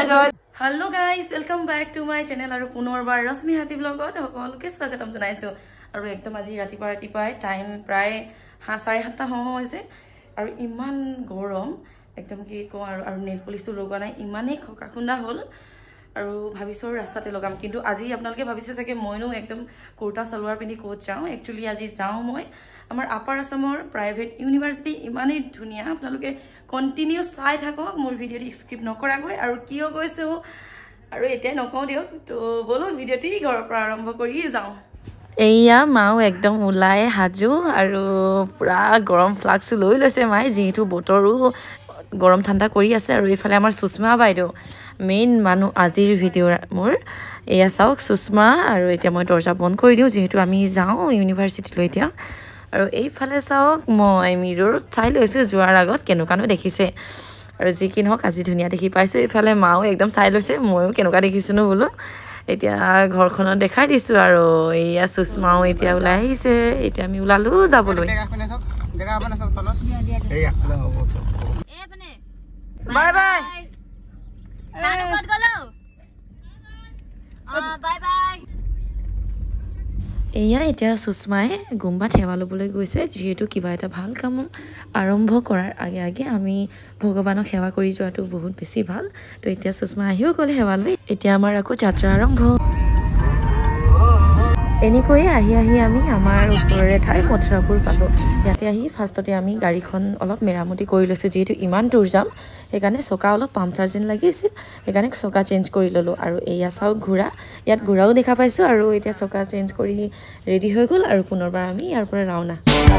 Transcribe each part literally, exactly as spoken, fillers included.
guys. Hello guys, welcome back to my channel. Aru punorbar Rasmi Happy Vlog-ot hokoloke swagatam janaisu. Aru ekdom aji ratipa ratipa time pray সাড়ে সাতটা সময় হৈছে আৰু ইমান গৰম একদম কি কও আৰু আৰু নেল পলিশটো লগোৱা নাই ইমানেই খকাখুন্দা হল আৰু ভাবিছো ৰাস্তাতে লগাম কিন্তু আজি আপোনালোকে ভাবিছে যে মইনো একদম কুৰ্তা সালোৱাৰ পিনি কোট যাও একচুয়ালি আজি যাও মই আমাৰ আপাৰ আসামৰ প্ৰাইভেট ইউনিভাৰ্সিটি ইমানেই ধুনিয়া আপোনালোকে কন্টিনিউ চাই থাকক মোৰ ভিডিওটি স্কিপ নকৰাকৈ আৰু কিয় গৈছো আৰু এতিয়া নকও দিওক তো বলক ভিডিওটি ঘৰৰ পৰা আৰম্ভ কৰি যাও এয়া মাও একদম উলাই হাজু আৰু পুৰা গৰম ফ্লাক্স লৈ লৈছে মাই যেহেতু বতৰো গৰম ঠাণ্ডা কৰি আছে আৰু এফালে আমাৰ সুস্মা বাইদেউ মেইন মানু আজিৰ ভিডিও মোৰ এয়া চাওক সুস্মা আৰু এতিয়া মই দৰ্জা বন্ধ কৰি দিও যেহেতু আমি যাও ইউনিভাৰ্সিটি লৈ এতিয়া আৰু এইফালে চাওক মই মিৰৰ চাই লৈছো যোৱাৰ আগত কেনেকানো দেখিছে আৰু যি কি নহক আজি ধুনিয়া দেখি পাইছো এফালে মাও একদম চাই লৈছে ময়ো কেনেকা দেখিছিনো বলো এতিয়া ঘৰখনত দেখাই দিছো আৰু এয়া সুস্মাও এতিয়া ওলাই আহিছে এতিয়া আমি উলালো যাবলৈ বাই বাই নানু কত গলো বাই বাই এয়া এতিয়া সুস্মাই গুম্বা ঠেৱা লবলৈ গৈছে যেহেতু কিবা এটা ভাল কাম আৰম্ভ কৰাৰ আগে আগে আমি ভগৱানক সেৱা কৰি যোৱাটো বহুত বেছি ভাল তো এতিয়া সুস্মা আহিও গলে সেৱা লৈ এতিয়া আমাৰ আকৌ যাত্ৰা আৰম্ভ এনেকৈ আহি আহি আমি আমাৰ ওচৰৰে ঠাই মথুৰাপুৰ পালো ইয়াতে আহি ফাৰ্ষ্টতে আমি গাড়ীখন অলপ মেৰামতি কৰি লৈছো যেহেতু ইমান দূৰ যাম সেইকাৰণে চকা অলপ পামচাৰ যেন লাগিছিল সেইকাৰণে চকা চেঞ্জ কৰি ললো আৰু এয়া চাওক ঘোৰা ইয়াত ঘোৰাও দেখা পাইছো আৰু এতিয়া চকা চেঞ্জ কৰি ৰেডি হৈ গল আৰু পুনৰবাৰ আমি ইয়াৰ পৰা ৰাওনা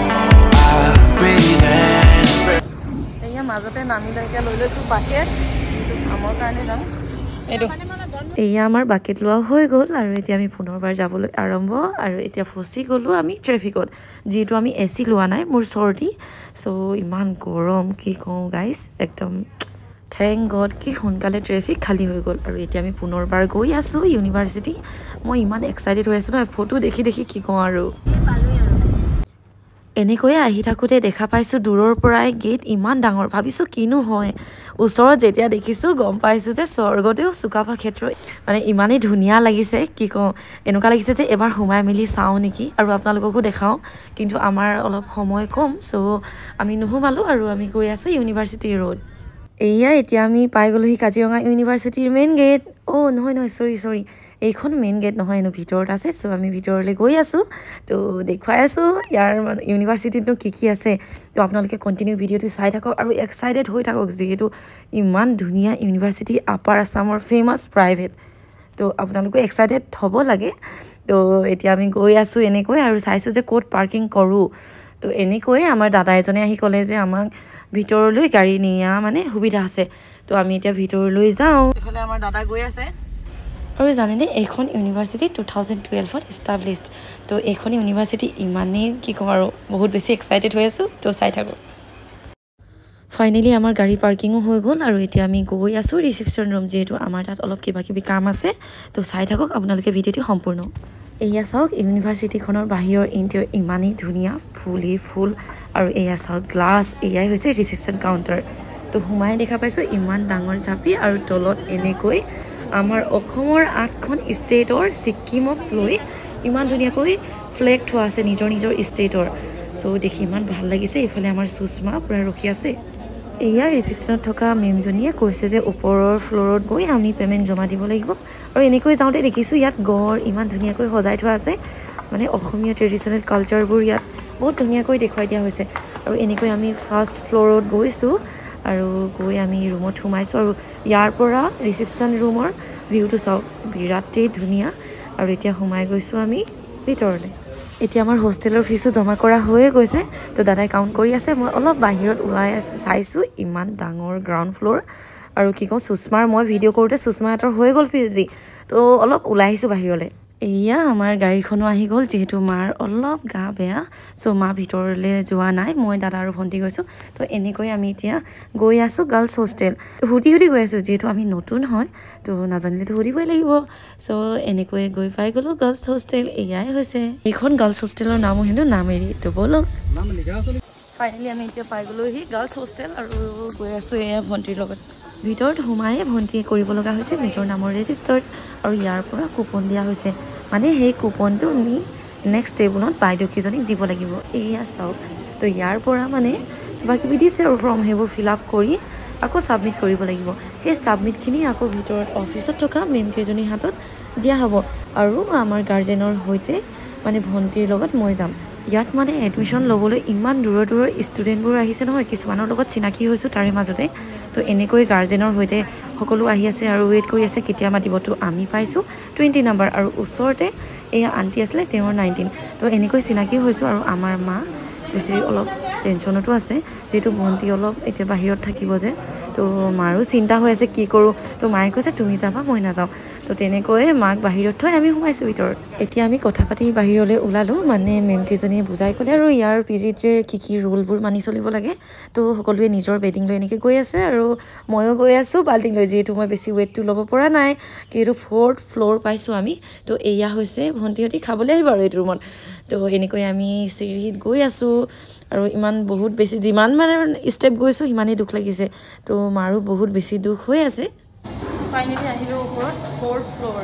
এয়া মাজতে নামি লৈ এতিয়া লৈ লৈছো বাকেট যেহেতু কামৰ কাৰণে যাম এইটো এয়া আমাৰ বাকেট লোৱা হৈ গল আৰু এতিয়া আমি পুনৰবাৰ যাবলৈ আৰম্ভ আৰু এতিয়া ফসি গলো আমি ট্ৰেফিকত যেহেতু আমি এসি লোৱা নাই মোৰ চৰ্দি সো ইমান গৰম কি কওঁ গাইস একদম থ্যাংক গড কি সোনকালে ট্ৰেফিক খালি হৈ গল আৰু এতিয়া আমি পুনৰবাৰ গৈ আছো ইউনিভাৰ্সিটি মই ইমান এক্সাইটেড হৈ আছো না ফটো দেখি দেখি কি কওঁ আৰু এনেকৈ আহি থাকোতে দেখা পাইছো দূৰৰ পৰাই গেট ইমান ডাঙৰ ভাবিছো কিনো হয় ওচৰত যেতিয়া দেখিছো গম পাইছো যে স্বৰ্গতেও সুকাফা ক্ষেত্ৰ মানে ইমানেই ধুনিয়া লাগিছে কি কওঁ এনেকুৱা লাগিছে যে এবাৰ হুমাই মিলি চাও নেকি আৰু আপোনালোককো দেখাও কিন্তু আমাৰ অলপ সময় কম সো আমি নুহুমালো আৰু আমি গৈ আছো ইউনিভাৰ্সিটি ৰোড এয়া এতিয়া আমি পাই গলোহি কাজিৰঙা ইউনিভাৰ্সিটিৰ মেইন গেট ও নহয় নহয় সৰি সৰি এইখন মেইন গেট নহয় এনো ভিতৰত আছে সো আমি ভিতৰলৈ গৈ আছো তো দেখুৱাই আছো ইয়াৰ ইউনিভাৰ্সিটিটো কি কি আছে তো আপোনালোকে কন্টিনিউ ভিডিওটো চাই থাকক আৰু এক্সাইটেড হৈ থাকক যেহেতু ইমান ধুনিয়া ইউনিভাৰ্সিটি আপাৰ আসামৰ ফেমাস প্ৰাইভেট তো আপোনালোকে এক্সাইটেড হ'ব লাগে তো এতিয়া আমি গৈ আছো এনেকৈ আৰু চাইছো যে কোড পাৰ্কিং কৰো তো এনেকৈ আমাৰ দাদা এজনে আহি ক'লে যে আমাক ভিতৰলৈ গাড়ী নিয়া মানে সুবিধা আছে তো আমি এতিয়া ভিতৰলৈ যাও এফালে আমাৰ দাদা গৈ আছে আৰু জানেনে এইখন ইউনিভাৰ্সিটি টু থাউজেণ্ড টুৱেলভত এষ্টাব্লিছড তো এইখন ইউনিভাৰ্সিটি ইমানেই কি কওঁ আৰু বহুত বেছি এক্সাইটেড হৈ আছো তো চাই থাকো ফাইনেলি আমাৰ গাড়ী পাৰ্কিংও হৈ গ'ল আৰু এতিয়া আমি গৈ আছো ৰিসেপশন ৰুম যেহেতু আমাৰ তাত অলপ কিবা কিবি কাম আছে তো চাই থাকক আপোনালোকে ভিডিওটি সম্পূৰ্ণ এয়া চাওক ইউনিভাৰ্সিটিখনৰ বাহিৰৰ ইণ্টেৰিয়ৰ ইমানেই ধুনীয়া ফুলি ফুল আৰু এয়া চাওক গ্লাছ এয়াই হৈছে ৰিসেপশন কাউণ্টাৰ তো হুমাই দেখা পাইছো ইমান ডাঙৰ জাপি আৰু তলত এনেকৈ আমাৰ অসমৰ আঠখন ষ্টেটৰ সিকিমক লৈ ইমান ধুনীয়াকৈ ফ্লেগ থোৱা আছে নিজৰ নিজৰ ষ্টেটৰ সো দেখি ইমান ভাল লাগিছে ইফালে আমাৰ সুস্মা পুৰা ৰখি আছে এয়া ৰিসেপশনত থকা মেমজনীয়ে কৈছে যে ওপৰৰ ফ্ল'ৰত গৈ আমি পেমেণ্ট জমা দিব লাগিব আৰু এনেকৈ যাওঁতে দেখিছো ইয়াত গড় ইমান ধুনীয়াকৈ সজাই থোৱা আছে মানে অসমীয়া ট্ৰেডিশ্যনেল কালচাৰবোৰ ইয়াত বহুত ধুনীয়াকৈ দেখুৱাই দিয়া হৈছে আৰু এনেকৈ আমি ফাৰ্ষ্ট ফ্ল'ৰত গৈছো আৰু গৈ আমি ৰুমত সোমাইছো আৰু ইয়াৰ পৰা ৰিসেপশন ৰুমৰ ভিউটো চাওক বিৰাটেই ধুনীয়া আৰু এতিয়া সোমাই গৈছো আমি ভিতৰলৈ এতিয়া আমাৰ হোষ্টেলৰ ফিজো জমা কৰা হৈয়ে গৈছে তো দাদাই কাউণ্ট কৰি আছে মই অলপ বাহিৰত ওলাই চাইছো ইমান ডাঙৰ গ্ৰাউণ্ড ফ্ল'ৰ আৰু কি কওঁ সুস্মাৰ মই ভিডিঅ' কৰোঁতে সুস্মা এটাৰ হৈ গ'ল পিজি তো অলপ ওলাই আহিছো বাহিৰলৈ এয়া আমাৰ গাড়ীখনো আহি গ'ল যেহেতু মাৰ অলপ গা বেয়া সো মা ভিতৰলৈ যোৱা নাই মই দাদা আৰু ভণ্টি গৈছো তো এনেকৈ আমি এতিয়া গৈ আছো গাৰ্লছ হোষ্টেল হুটি হুটি গৈ আছো যেহেতু আমি নতুন হয় তো নাজানিলেতো সুধিবই লাগিব সো এনেকৈ গৈ পাই গ'লো গাৰ্লছ হোষ্টেল এয়াই হৈছে এইখন গাৰ্লছ হোষ্টেলৰ নামো হেনো নামেৰি তো বলক ফাইনেলি আমি এতিয়া পাই গ'লোহি গাৰ্লছ হোষ্টেল আৰু গৈ আছোঁ এয়া ভণ্টিৰ লগত ভিতৰত সোমাই ভণ্টিয়ে কৰিব লগা হৈছে নিজৰ নামৰ ৰেজিষ্টাৰ্ড আৰু ইয়াৰ পৰা কুপন দিয়া হৈছে মানে সেই কুপনটো নি নেক্সট টেবুলত বাইদেউকেইজনীক দিব লাগিব এয়া চাওক তো ইয়াৰ পৰা মানে কিবা কিবি দিছে আৰু ফৰ্ম সেইবোৰ ফিল আপ কৰি আকৌ ছাবমিট কৰিব লাগিব সেই ছাবমিটখিনি আকৌ ভিতৰত অফিচত থকা মেমকেইজনীৰ হাতত দিয়া হ'ব আৰু আমাৰ গাৰ্জেনৰ সৈতে মানে ভণ্টিৰ লগত মই যাম ইয়াত মানে এডমিশ্যন ল'বলৈ ইমান দূৰৰ দূৰৰ ষ্টুডেণ্টবোৰ আহিছে নহয় কিছুমানৰ লগত চিনাকি হৈছোঁ তাৰে মাজতে তো এনেকৈ গাৰ্জেনৰ সৈতে সকলো আহি আছে আৰু ৱেইট কৰি আছে কেতিয়া মাতিব তো আমি পাইছোঁ টুৱেণ্টি নাম্বাৰ আৰু ওচৰতে এয়া আণ্টি আছিলে তেওঁৰ নাইনটিন তো এনেকৈ চিনাকি হৈছোঁ আৰু আমাৰ মা বেছি অলপ টেনশ্যনতো আছে যিহেতু ভণ্টি অলপ এতিয়া বাহিৰত থাকিব যে তো মাৰো চিন্তা হৈ আছে কি কৰোঁ তো মায়ে কৈছে তুমি যাবা মই নাযাওঁ তো তেনেকৈ মাক বাহিৰত থৈ আমি সোমাইছোঁ ভিতৰত এতিয়া আমি কথা পাতি বাহিৰলৈ ওলালোঁ মানে মেমকেইজনীয়ে বুজাই ক'লে আৰু ইয়াৰ পি জিত যে কি কি ৰুলবোৰ মানি চলিব লাগে তো সকলোৱে নিজৰ বেডিং লৈ এনেকৈ গৈ আছে আৰু ময়ো গৈ আছোঁ বাল্টিং লৈ যিহেতু মই বেছি ৱেইটটো ল'ব পৰা নাই কিন্তু ফ'ৰ্থ ফ্ল'ৰ পাইছোঁ আমি তো এয়া হৈছে ভণ্টিহঁতি খাবলৈ আহিব আৰু এইটো ৰুমত তো এনেকৈ আমি চিৰিত গৈ আছোঁ আৰু ইমান বহুত বেছি যিমান মানে ষ্টেপ গৈছোঁ সিমানেই দুখ লাগিছে তো মাৰো বহুত বেছি দুখ হৈ আছে ফাইনেলি আহিলোঁ ওপৰত ফ'ৰ্থ ফ্ল'ৰ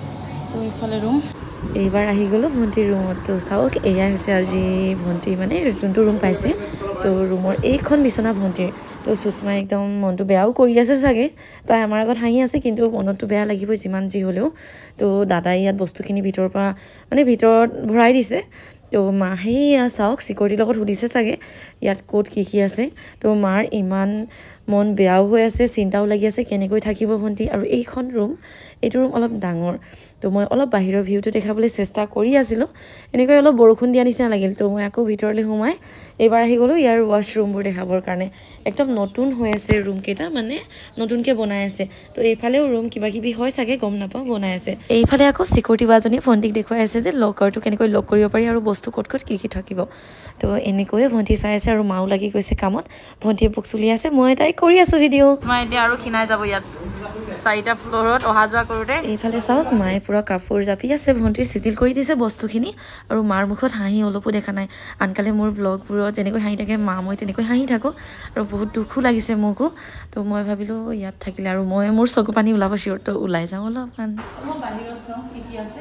তো এইফালে ৰুম এইবাৰ আহি গ'লোঁ ভণ্টিৰ ৰুমত তো চাওক এয়াই হৈছে আজি ভণ্টি মানে যোনটো ৰুম পাইছে তো ৰুমৰ এইখন বিচনা ভণ্টিৰ তো সুষমাই একদম মনটো বেয়াও কৰি আছে চাগে তাই আমাৰ আগত হাঁহি আছে কিন্তু মনতটো বেয়া লাগিবই যিমান যি হ'লেও তো দাদাই ইয়াত বস্তুখিনি ভিতৰৰ পৰা মানে ভিতৰত ভৰাই দিছে তো মা সেয়া চাওক চিকিউৰিটিৰ লগত সুধিছে চাগে ইয়াত ক'ত কি কি আছে তো মাৰ ইমান মন বেয়াও হৈ আছে চিন্তাও লাগি আছে কেনেকৈ থাকিব ভণ্টি আৰু এইখন ৰুম এইটো ৰুম অলপ ডাঙৰ তো মই অলপ বাহিৰৰ ভিউটো দেখাবলৈ চেষ্টা কৰি আছিলোঁ এনেকৈ অলপ বৰষুণ দিয়া নিচিনা লাগিল তো মই আকৌ ভিতৰলৈ সোমাই এইবাৰ আহি গ'লোঁ ইয়াৰ ৱাছৰুমবোৰ দেখাবৰ কাৰণে একদম নতুন হৈ আছে ৰুমকেইটা মানে নতুনকৈ বনাই আছে তো এইফালেও ৰুম কিবা কিবি হয় চাগে গম নাপাওঁ বনাই আছে এইফালে আকৌ চিকিউৰিটি বাজনীয়ে ভণ্টিক দেখুৱাই আছে যে লকাৰটো কেনেকৈ লক কৰিব পাৰি আৰু বস্তু ক'ত ক'ত কি কি থাকিব তো এনেকৈয়ে ভণ্টি চাই আছে আৰু মাও লাগি গৈছে কামত ভণ্টিয়ে বুক চলি আছে মই তাই কৰি আছোঁ ভিডিঅ' মই এতিয়া আৰু খিনাই যাব ইয়াত চাৰিটা ফ্ল'ৰত অহা যোৱা কৰোঁতে এইফালে চাওক মায়ে পূৰা কাপোৰ জাপি আছে ভণ্টিৰ চিজিল কৰি দিছে বস্তুখিনি আৰু মাৰ মুখত হাঁহি অলপো দেখা নাই আনকালে মোৰ ব্লগবোৰত যেনেকৈ হাঁহি থাকে মা মই তেনেকৈ হাঁহি থাকোঁ আৰু বহুত দুখো লাগিছে মোকো তো মই ভাবিলোঁ ইয়াত থাকিলে আৰু মই মোৰ চকু পানী ওলাব চিঞৰ তো ওলাই যাওঁ অলপমান মই বাহিৰত চাওঁ কি কি আছে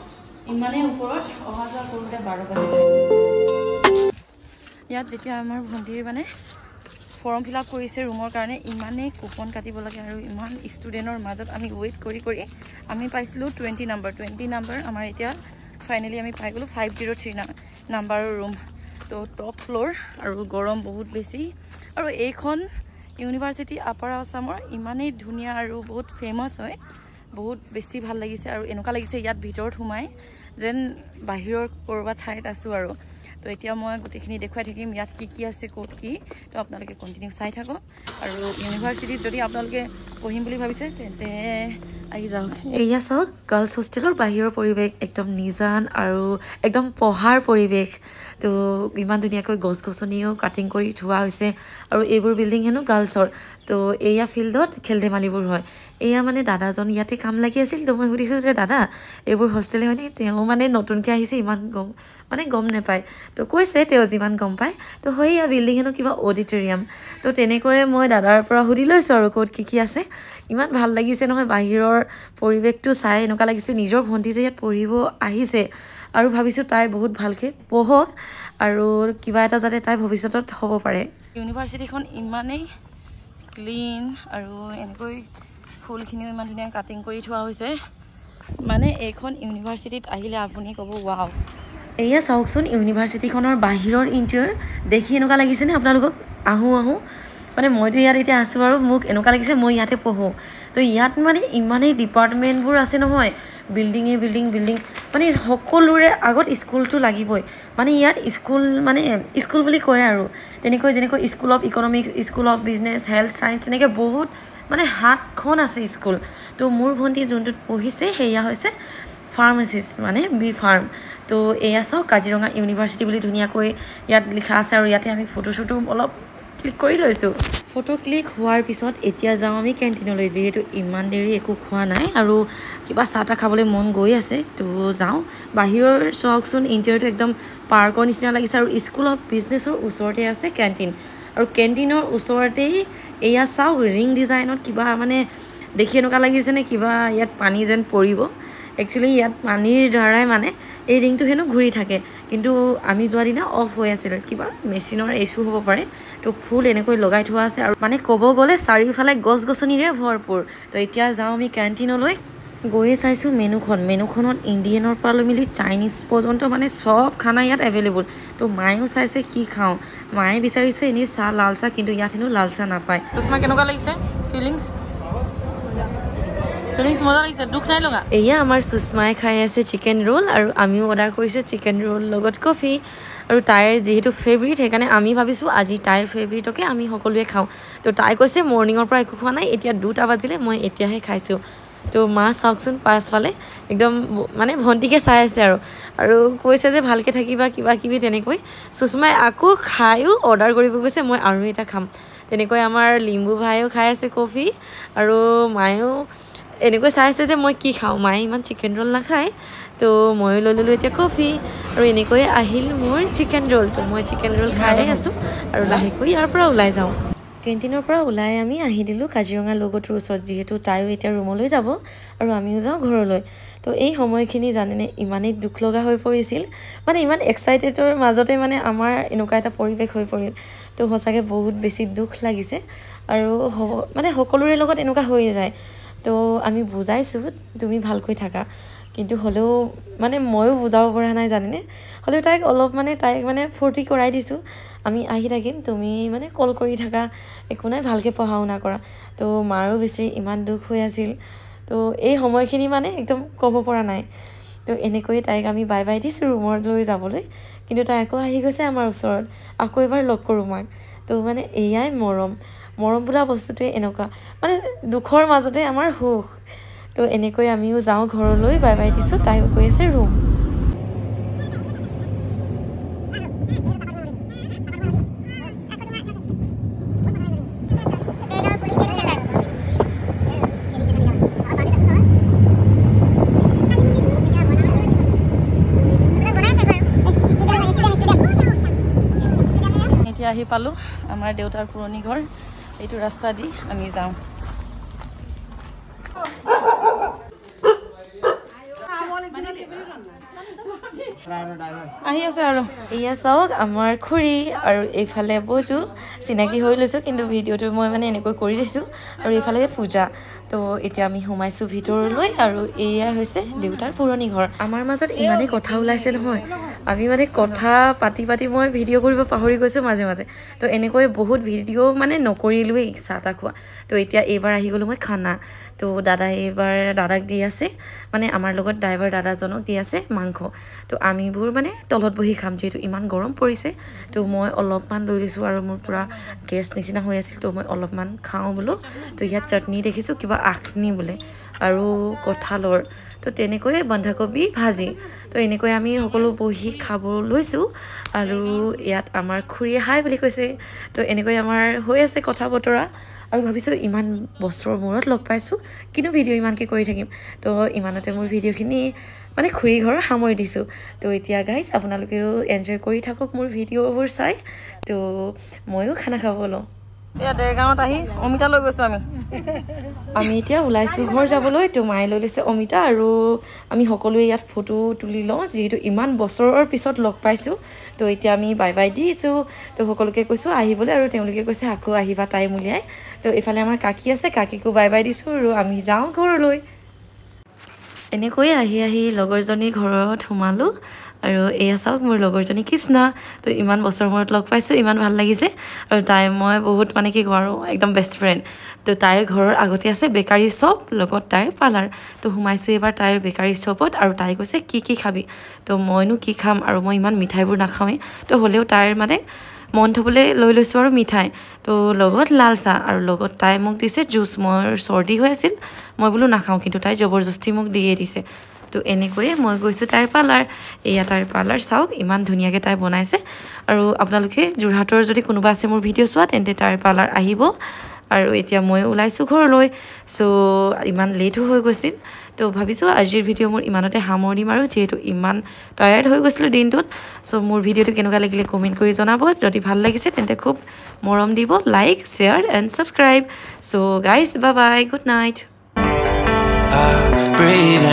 ইমানেই ওপৰত অহা যোৱা কৰোঁতে বাৰ বাজি ইয়াত যেতিয়া আমাৰ ভণ্টিৰ মানে ফৰ্ম ফিল আপ কৰিছে ৰুমৰ কাৰণে ইমানেই কুপন কাটিব লাগে আৰু ইমান ষ্টুডেণ্টৰ মাজত আমি ৱেইট কৰি কৰি আমি পাইছিলোঁ টুৱেণ্টি নাম্বাৰ টুৱেণ্টি নাম্বাৰ আমাৰ এতিয়া ফাইনেলি আমি পাই গ'লোঁ ফাইভ জিৰ' থ্ৰী নাম্বাৰৰ ৰুম তো টপ ফ্ল'ৰ আৰু গৰম বহুত বেছি আৰু এইখন ইউনিভাৰ্চিটি আপাৰ আছামৰ ইমানেই ধুনীয়া আৰু বহুত ফেমাছ হয় বহুত বেছি ভাল লাগিছে আৰু এনেকুৱা লাগিছে ইয়াত ভিতৰত সোমাই যেন বাহিৰৰ ক'ৰবাত ঠাইত আছোঁ আৰু তো এতিয়া মই গোটেইখিনি দেখুৱাই থাকিম ইয়াত কি কি আছে ক'ত কি তো আপোনালোকে কণ্টিনিউ চাই থাকক আৰু ইউনিভাৰ্চিটিত যদি আপোনালোকে পঢ়িম বুলি ভাবিছে তেন্তে আহি যাওক এয়া চাওক গাৰ্লছ হোষ্টেলৰ বাহিৰৰ পৰিৱেশ একদম নিজান আৰু একদম পঢ়াৰ পৰিৱেশ তো ইমান ধুনীয়াকৈ গছ গছনিও কাটিং কৰি থোৱা হৈছে আৰু এইবোৰ বিল্ডিং হেনো গাৰ্লছৰ তো এয়া ফিল্ডত খেল ধেমালিবোৰ হয় এয়া মানে দাদাজন ইয়াতে কাম লাগি আছিল তো মই সুধিছোঁ যে দাদা এইবোৰ হোষ্টেলে হয়নে তেওঁ মানে নতুনকৈ আহিছে ইমান গম মানে গম নাপায় তো কৈছে তেওঁ যিমান গম পায় তো হয় এয়া বিল্ডিং হেনো কিবা অডিটৰিয়াম তো তেনেকৈয়ে মই দাদাৰ পৰা সুধি লৈছোঁ আৰু ক'ত কি কি আছে ইমান ভাল লাগিছে নহয় বাহিৰৰ পৰিৱেশটো চাই এনেকুৱা লাগিছে নিজৰ ভণ্টি যে ইয়াত পঢ়িব আহিছে আৰু ভাবিছোঁ তাই বহুত ভালকৈ পঢ়ক আৰু কিবা এটা যাতে তাই ভৱিষ্যতত হ'ব পাৰে ইউনিভাৰ্চিটিখন ইমানেই ক্লিন আৰু এনেকৈ ফুলখিনিও ইমান ধুনীয়াকৈ কাটিং কৰি থোৱা হৈছে মানে এইখন ইউনিভাৰ্চিটিত আহিলে আপুনি ক'ব ৱাও এয়া চাওকচোন ইউনিভাৰ্চিটিখনৰ বাহিৰৰ ইণ্টেৰিয়ৰ দেখি এনেকুৱা লাগিছেনে আপোনালোকক আহোঁ আহোঁ মানে মইতো ইয়াত এতিয়া আছোঁ আৰু মোক এনেকুৱা লাগিছে মই ইয়াতে পঢ়োঁ তো ইয়াত মানে ইমানেই ডিপাৰ্টমেণ্টবোৰ আছে নহয় বিল্ডিঙে বিল্ডিং বিল্ডিং মানে সকলোৰে আগত স্কুলটো লাগিবই মানে ইয়াত স্কুল মানে স্কুল বুলি কয় আৰু তেনেকৈ যেনেকৈ school of economics school of business health science এনেকৈ বহুত মানে সাতখন আছে স্কুল তো মোৰ ভণ্টি যোনটোত পঢ়িছে সেয়া হৈছে ফাৰ্মাচিষ্ট মানে বি ফাৰ্ম তো এয়া চাওক কাজিৰঙা ইউনিভাৰ্চিটি বুলি ধুনীয়াকৈ ইয়াত লিখা আছে আৰু ইয়াতে আমি ফটো চটো অলপ ক্লিক কৰি লৈছোঁ ফটো ক্লিক হোৱাৰ পিছত এতিয়া যাওঁ আমি কেণ্টিনলৈ যিহেতু ইমান দেৰি একো খোৱা নাই আৰু কিবা চাহ তাহ খাবলৈ মন গৈ আছে তো যাওঁ বাহিৰৰ চাওকচোন ইণ্টেৰিয়ৰটো একদম পাৰ্কৰ নিচিনা লাগিছে আৰু স্কুল অফ বিজনেছৰ ওচৰতে আছে কেণ্টিন আৰু কেণ্টিনৰ ওচৰতেই এয়া চাওক ৰিং ডিজাইনত কিবা মানে দেখি এনেকুৱা লাগিছে নে কিবা ইয়াত পানী যেন পৰিব একচুৱেলি ইয়াত পানীৰ দ্বাৰাই মানে এই ৰিংটো হেনো ঘূৰি থাকে কিন্তু আমি যোৱা দিনা অফ হৈ আছিল কিবা মেচিনৰ ইছ্যু হ'ব পাৰে তো ফুল এনেকৈ লগাই থোৱা আছে আৰু মানে ক'ব গ'লে চাৰিওফালে গছ গছনিৰে ভৰপূৰ তো এতিয়া যাওঁ আমি কেণ্টিনলৈ গৈয়ে চাইছোঁ মেনুখন মেনুখনত ইণ্ডিয়ানৰ পৰা লৈ মেলি চাইনিজ পৰ্যন্ত মানে চব খানা ইয়াত এভেইলেবল তো মায়েও চাইছে কি খাওঁ মায়ে বিচাৰিছে এনেই চাহ লাল চাহ কিন্তু ইয়াত হেনো লাল চাহ নাপায় তোমাৰ কেনেকুৱা লাগিছে ফিলিংছ ফিলিংছ মজা লাগিছে দুখ নাই লগা এয়া আমাৰ সুষমাই খাই আছে চিকেন ৰোল আৰু আমিও অৰ্ডাৰ কৰিছোঁ চিকেন ৰোল লগত কফি আৰু তাইৰ যিহেতু ফেভৰিট সেইকাৰণে আমি ভাবিছোঁ আজি তাইৰ ফেভৰিটকে আমি সকলোৱে খাওঁ তো তাই কৈছে মৰ্ণিঙৰ পৰা একো খোৱা নাই এতিয়া দুটা বাজিলে মই এতিয়াহে খাইছোঁ তো মা চাওকচোন পাছফালে একদম মানে ভণ্টিকে চাই আছে আৰু আৰু কৈছে যে ভালকৈ থাকিবা কিবা কিবি তেনেকৈ সুষমাই আকৌ খায়ো অৰ্ডাৰ কৰিব গৈছে মই আৰু এটা খাম তেনেকৈ আমাৰ লিম্বু ভাইও খাই আছে কফি আৰু মায়েও এনেকৈ চাই আছে যে মই কি খাওঁ মায়ে ইমান চিকেন ৰোল নাখায় তো ময়ো লৈ ল'লোঁ এতিয়া কফি আৰু এনেকৈ আহিল মোৰ চিকেন ৰোল তো মই চিকেন ৰোল খাই আছোঁ আৰু লাহেকৈ ইয়াৰ পৰা ওলাই যাওঁ কেণ্টিনৰ পৰা ওলাই আমি আহি দিলোঁ কাজিৰঙা লগটোৰ ওচৰত যিহেতু তাইও এতিয়া ৰুমলৈ যাব আৰু আমিও যাওঁ ঘৰলৈ তো এই সময়খিনি জানেনে ইমানেই দুখ লগা হৈ পৰিছিল মানে ইমান এক্সাইটেডৰ মাজতে মানে আমাৰ এনেকুৱা এটা পৰিৱেশ হৈ পৰিল তো সঁচাকৈ বহুত বেছি দুখ লাগিছে আৰু মানে সকলোৰে লগত এনেকুৱা হৈ যায় তো আমি বুজাইছোঁ তুমি ভালকৈ থাকা কিন্তু হ'লেও মানে ময়ো বুজাব পৰা নাই জানেনে হ'লেও তাইক অলপ মানে তাইক মানে ফূৰ্তি কৰাই দিছোঁ আমি আহি থাকিম তুমি মানে কল কৰি থাকা একো নাই ভালকৈ পঢ়া শুনা কৰা তো মাৰো বেছি ইমান দুখ হৈ আছিল তো এই সময়খিনি মানে একদম ক'ব পৰা নাই তো এনেকৈয়ে তাইক আমি বাই বাই দিছোঁ ৰুমলৈ যাবলৈ কিন্তু তাই আকৌ আহি গৈছে আমাৰ ওচৰত আকৌ এবাৰ লগ কৰোঁ মাক তো মানে এয়াই মৰম মৰম বোলা বস্তুটোৱে এনেকুৱা মানে দুখৰ মাজতে আমাৰ সুখ তো এনেকৈ আমিও যাওঁ ঘৰলৈ বাই বাই দিছোঁ তাইও গৈ আছে ৰুম এতিয়া আহি পালোঁ আমাৰ দেউতাৰ পুৰণি ঘৰ এইটো ৰাস্তা দি আমি যাওঁ আহি আছে আৰু এয়া চাওক আমাৰ খুৰী আৰু এইফালে বজু চিনাকি হৈ লৈছোঁ কিন্তু ভিডিঅ'টো মই মানে এনেকৈ কৰি দিছোঁ আৰু এইফালে পূজা তো এতিয়া আমি সোমাইছোঁ ভিতৰলৈ আৰু এয়া হৈছে দেউতাৰ পুৰণি ঘৰ আমাৰ মাজত ইমানেই কথা ওলাইছে নহয় আমি মানে কথা পাতি পাতি মই ভিডিঅ' কৰিব পাহৰি গৈছোঁ মাজে মাজে তো এনেকৈ বহুত ভিডিঅ' মানে নকৰিলোৱেই চাহ তাহ খোৱা তো এতিয়া এইবাৰ আহি গ'লোঁ মই খানা তো দাদাই এইবাৰ দাদাক দি আছে মানে আমাৰ লগত ড্ৰাইভাৰ দাদাজনক দি আছে মাংস তো আমিবোৰ মানে তলত বহি খাম যিহেতু ইমান গৰম পৰিছে তো মই অলপমান লৈ লৈছোঁ আৰু মোৰ পূৰা গেছ নিচিনা হৈ আছিল তো মই অলপমান খাওঁ বোলো তো ইয়াত চাটনি দেখিছোঁ কিবা আখনি বোলে আৰু কঁঠালৰ তো তেনেকৈয়ে বন্ধাকবি ভাজি তো এনেকৈ আমি সকলো বহি খাব লৈছোঁ আৰু ইয়াত আমাৰ খুৰীয়ে হাই বুলি কৈছে তো এনেকৈ আমাৰ হৈ আছে কথা বতৰা আৰু ভাবিছোঁ ইমান বছৰৰ মূৰত লগ পাইছোঁ কিন্তু ভিডিঅ' ইমানকৈ কৰি থাকিম তো ইমানতে মোৰ ভিডিঅ'খিনি মানে খুৰী ঘৰৰ সামৰি দিছোঁ তো এতিয়া গাইজ আপোনালোকেও এনজয় কৰি থাকক মোৰ ভিডিঅ'বোৰ চাই তো ময়ো খানা খাব লওঁ এয়া দেৰগাঁৱত আহি অমিতা লৈ গৈছোঁ আমি আমি এতিয়া ওলাইছোঁ ঘৰ যাবলৈ তো মায়ে লৈ লৈছে অমিতা আৰু আমি সকলোৱে ইয়াত ফটো তুলি লওঁ যিহেতু ইমান বছৰৰ পিছত লগ পাইছোঁ তো এতিয়া আমি বাই বাই দিছোঁ তো সকলোকে কৈছোঁ আহিবলৈ আৰু তেওঁলোকে কৈছে আকৌ আহিবা টাইম উলিয়াই তো এইফালে আমাৰ কাকি আছে কাকিকো বাই বাই দিছোঁ আৰু আমি যাওঁ ঘৰলৈ এনেকৈয়ে আহি আহি লগৰজনীৰ ঘৰত সোমালোঁ আৰু এয়া চাওক মোৰ লগৰজনী কৃষ্ণা তো ইমান বছৰ মূৰত লগ পাইছোঁ ইমান ভাল লাগিছে আৰু তাই মই বহুত মানে কি কওঁ আৰু একদম বেষ্ট ফ্ৰেণ্ড তো তাইৰ ঘৰৰ আগতে আছে বেকাৰী শ্বপ লগত তাইৰ পাৰ্লাৰ তো সোমাইছোঁ এইবাৰ তাইৰ বেকাৰী শ্বপত আৰু তাই কৈছে কি কি খাবি তো মইনো কি খাম আৰু মই ইমান মিঠাইবোৰ নাখাওঁৱেই তো হ'লেও তাইৰ মানে মন থ'বলৈ লৈ লৈছোঁ আৰু মিঠাই তো লগত লাল চাহ আৰু লগত তাই মোক দিছে জুচ মোৰ চৰ্দি হৈ আছিল মই বোলো নাখাওঁ কিন্তু তাই জবৰদস্তি মোক দিয়ে দিছে তো এনেকৈয়ে মই গৈছোঁ তাইৰ পাৰ্লাৰ এয়া তাইৰ পাৰ্লাৰ চাওক ইমান ধুনীয়াকৈ তাই বনাইছে আৰু আপোনালোকে যোৰহাটৰ যদি কোনোবা আছে মোৰ ভিডিঅ' চোৱা তেন্তে তাইৰ পাৰ্লাৰ আহিব আৰু এতিয়া মই ওলাইছোঁ ঘৰলৈ সো ইমান লেটও হৈ গৈছিল তো ভাবিছোঁ আজিৰ ভিডিঅ' মোৰ ইমানতে সামৰণি মাৰোঁ যিহেতু ইমান টায়াৰ্ড হৈ গৈছিলোঁ দিনটোত সো মোৰ ভিডিঅ'টো কেনেকুৱা লাগিলে কমেণ্ট কৰি জনাব যদি ভাল লাগিছে তেন্তে খুব মৰম দিব like share and subscribe so guys bye bye good night